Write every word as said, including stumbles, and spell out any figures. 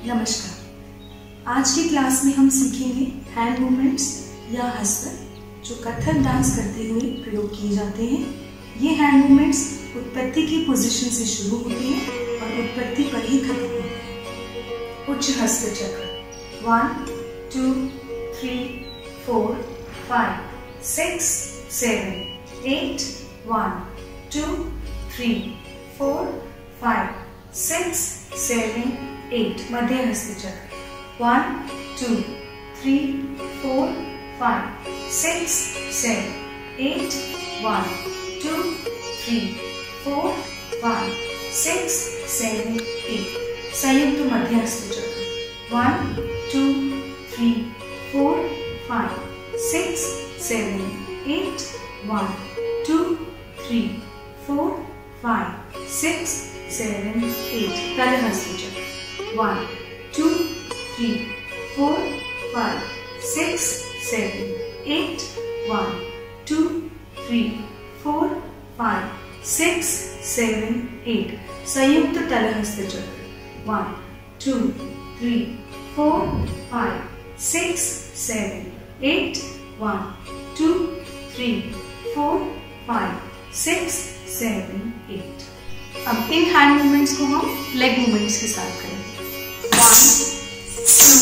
नमस्कार। आज की क्लास में हम सीखेंगे हैंड मूवमेंट्स या हस्तक जो कथक डांस करते हुए प्रयोग किए जाते हैं। ये हैंड मूवमेंट्स उत्पत्ति की पोजीशन से शुरू होते हैं और उत्पत्ति पर ही खत्म होते हैं। उच्च हस्त चक्र one two three four five six seven eight one two three four five six seven eight. मध्य हस्त चक्र one two three four five six seven eight one two three four five six seven eight. संयुक्त मध्य हस्त चक्र one two three four five six seven eight one two three four five six seven eight. तल हस्त चक्र one two three four five six seven eight one two three four five six seven eight. संयुक्त तलहस्त चक्र one two three four five six seven eight one two three four five six seven eight. अब इन hand movements को हम leg movements के साथ करेंगे। One two